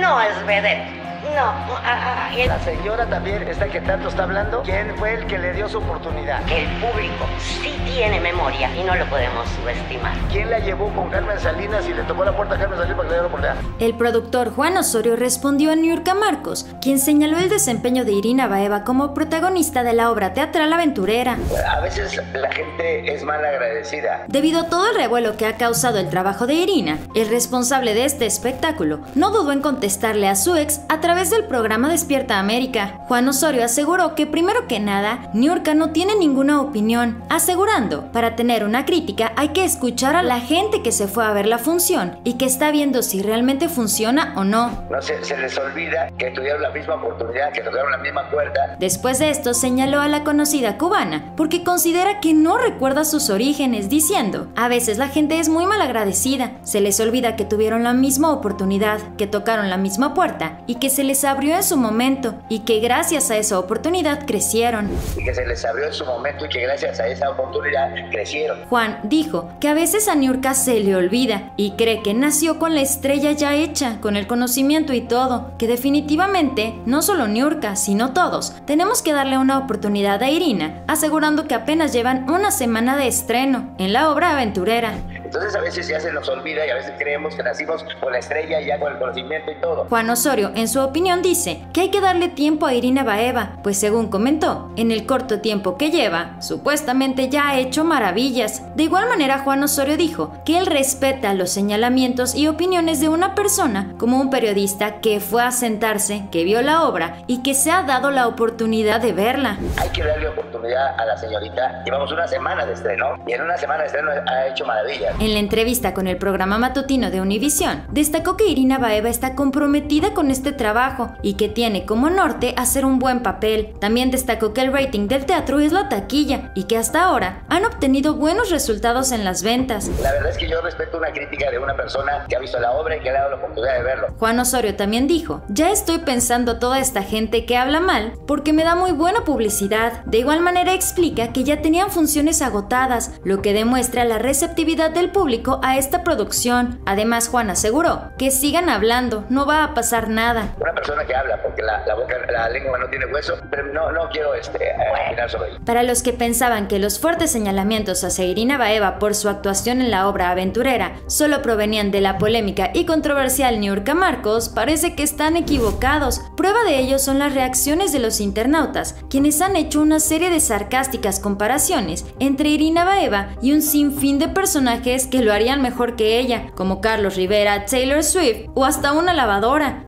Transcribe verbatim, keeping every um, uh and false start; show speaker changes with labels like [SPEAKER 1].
[SPEAKER 1] no es vedette. No, ah, ah, el...
[SPEAKER 2] La señora también, esta que tanto está hablando, ¿quién fue el que le dio su oportunidad?
[SPEAKER 1] El público sí tiene memoria y no lo podemos subestimar.
[SPEAKER 2] ¿Quién la llevó con Carmen Salinas y le tocó la puerta a Carmen Salinas para que le diera la oportunidad?
[SPEAKER 3] El productor Juan Osorio respondió a Niurka Marcos, quien señaló el desempeño de Irina Baeva como protagonista de la obra teatral aventurera.
[SPEAKER 2] A veces la gente es mal agradecida.
[SPEAKER 3] Debido a todo el revuelo que ha causado el trabajo de Irina, el responsable de este espectáculo no dudó en contestarle a su ex a través del programa Despierta América. Juan Osorio aseguró que primero que nada, Niurka no tiene ninguna opinión, asegurando, para tener una crítica hay que escuchar a la gente que se fue a ver la función y que está viendo si realmente funciona o no.
[SPEAKER 2] No se, se les olvida que tuvieron la misma oportunidad, que tocaron la misma cuerda.
[SPEAKER 3] Después de esto señaló a la conocida cubana, porque considera que no recuerda sus orígenes, diciendo, a veces la gente es muy malagradecida, se les olvida que tuvieron la misma oportunidad, que tocaron la misma puerta y que se les abrió en su momento y que gracias a esa oportunidad crecieron.
[SPEAKER 2] Y que se les abrió en su momento y que gracias a esa oportunidad crecieron.
[SPEAKER 3] Juan dijo que a veces a Niurka se le olvida y cree que nació con la estrella ya hecha, con el conocimiento y todo, que definitivamente no solo Niurka, sino todos, tenemos que darle una oportunidad a Irina, asegurando que apenas llevan una semana de estreno en la obra aventurera.
[SPEAKER 2] Entonces a veces ya se nos olvida y a veces creemos que nacimos con la estrella y ya con el conocimiento y todo.
[SPEAKER 3] Juan Osorio, en su opinión, dice que hay que darle tiempo a Irina Baeva, pues según comentó, en el corto tiempo que lleva, supuestamente ya ha hecho maravillas. De igual manera, Juan Osorio dijo que él respeta los señalamientos y opiniones de una persona como un periodista que fue a sentarse, que vio la obra y que se ha dado la oportunidad de verla.
[SPEAKER 2] Hay que darle oportunidad a la señorita. Llevamos una semana de estreno y en una semana de estreno ha hecho maravillas.
[SPEAKER 3] En la entrevista con el programa matutino de Univisión, destacó que Irina Baeva está comprometida con este trabajo y que tiene como norte hacer un buen papel. También destacó que el rating del teatro es la taquilla y que hasta ahora han obtenido buenos resultados en las ventas.
[SPEAKER 2] La verdad es que yo respeto una crítica de una persona que ha visto la obra y que le ha dado la oportunidad de verlo.
[SPEAKER 3] Juan Osorio también dijo, ya estoy pensando toda esta gente que habla mal porque me da muy buena publicidad. De igual manera explica que ya tenían funciones agotadas, lo que demuestra la receptividad del público a esta producción. Además, Juan aseguró que sigan hablando, no va a pasar nada.
[SPEAKER 2] Una persona que habla porque la, la boca, la lengua no tiene hueso, pero no, no quiero este, opinar sobre ello.
[SPEAKER 3] Para los que pensaban que los fuertes señalamientos hacia Irina Baeva por su actuación en la obra aventurera solo provenían de la polémica y controversial Niurka Marcos, parece que están equivocados. Prueba de ello son las reacciones de los internautas, quienes han hecho una serie de sarcásticas comparaciones entre Irina Baeva y un sinfín de personajes que lo harían mejor que ella, como Carlos Rivera, Taylor Swift o hasta una lavadora.